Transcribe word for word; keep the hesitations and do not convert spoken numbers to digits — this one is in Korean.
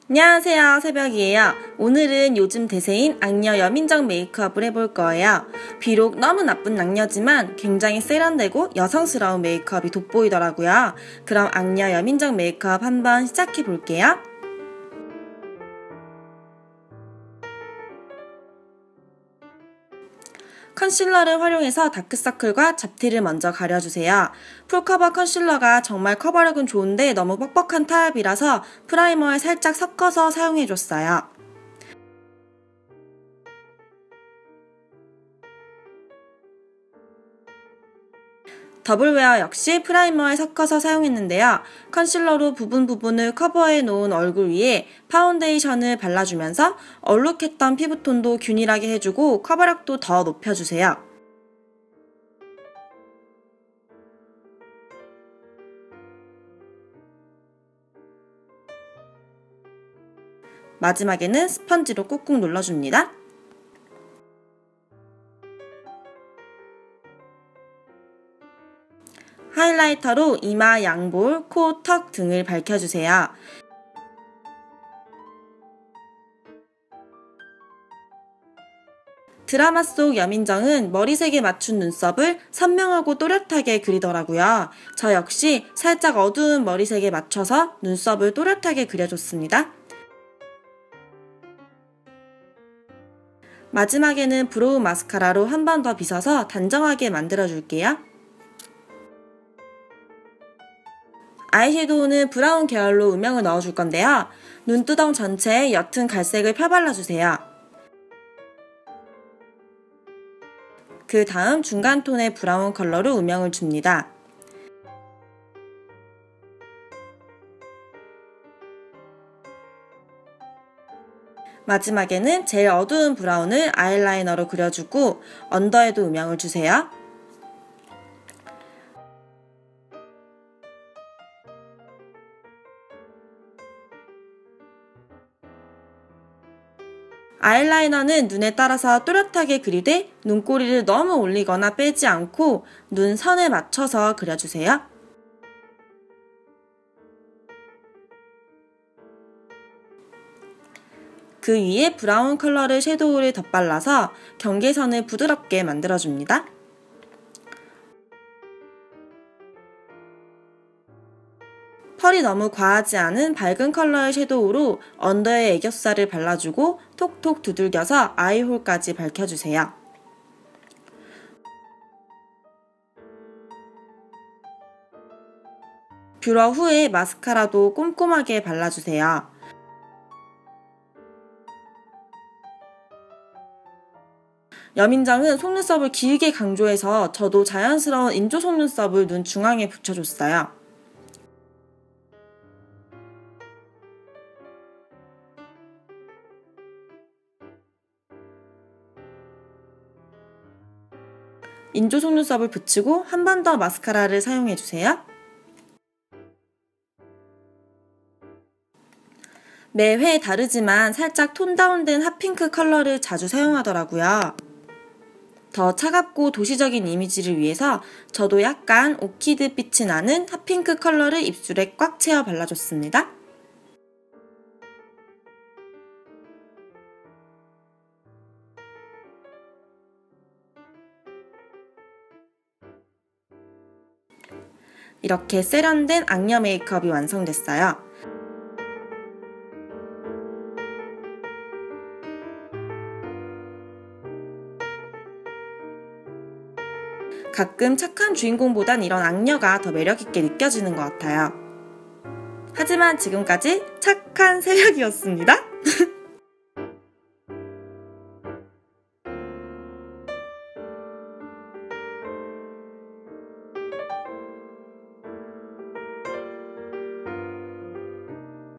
안녕하세요, 새벽이에요. 오늘은 요즘 대세인 악녀 여민정 메이크업을 해볼 거예요. 비록 너무 나쁜 악녀지만 굉장히 세련되고 여성스러운 메이크업이 돋보이더라고요. 그럼 악녀 여민정 메이크업 한번 시작해 볼게요. 컨실러를 활용해서 다크서클과 잡티를 먼저 가려주세요. 풀커버 컨실러가 정말 커버력은 좋은데 너무 뻑뻑한 타입이라서 프라이머에 살짝 섞어서 사용해줬어요. 더블웨어 역시 프라이머에 섞어서 사용했는데요. 컨실러로 부분 부분을 커버해 놓은 얼굴 위에 파운데이션을 발라주면서 얼룩했던 피부톤도 균일하게 해주고 커버력도 더 높여주세요. 마지막에는 스펀지로 꾹꾹 눌러줍니다. 하이라이터로 이마, 양볼, 코, 턱 등을 밝혀주세요. 드라마 속 여민정은 머리색에 맞춘 눈썹을 선명하고 또렷하게 그리더라고요. 저 역시 살짝 어두운 머리색에 맞춰서 눈썹을 또렷하게 그려줬습니다. 마지막에는 브로우 마스카라로 한 번 더 빗어서 단정하게 만들어줄게요. 아이섀도우는 브라운 계열로 음영을 넣어줄 건데요. 눈두덩 전체에 옅은 갈색을 펴발라주세요. 그 다음 중간 톤의 브라운 컬러로 음영을 줍니다. 마지막에는 제일 어두운 브라운을 아이라이너로 그려주고 언더에도 음영을 주세요. 아이라이너는 눈에 따라서 또렷하게 그리되 눈꼬리를 너무 올리거나 빼지 않고 눈 선에 맞춰서 그려주세요. 그 위에 브라운 컬러를 섀도우를 덧발라서 경계선을 부드럽게 만들어줍니다. 펄이 너무 과하지 않은 밝은 컬러의 섀도우로 언더에 애교살을 발라주고 톡톡 두들겨서 아이홀까지 밝혀주세요. 뷰러 후에 마스카라도 꼼꼼하게 발라주세요. 여민정은 속눈썹을 길게 강조해서 저도 자연스러운 인조 속눈썹을 눈 중앙에 붙여줬어요. 인조 속눈썹을 붙이고 한 번 더 마스카라를 사용해주세요. 매회 다르지만 살짝 톤 다운된 핫핑크 컬러를 자주 사용하더라고요. 더 차갑고 도시적인 이미지를 위해서 저도 약간 오키드 빛이 나는 핫핑크 컬러를 입술에 꽉 채워 발라줬습니다. 이렇게 세련된 악녀 메이크업이 완성됐어요. 가끔 착한 주인공보단 이런 악녀가 더 매력있게 느껴지는 것 같아요. 하지만 지금까지 착한 새벽이었습니다.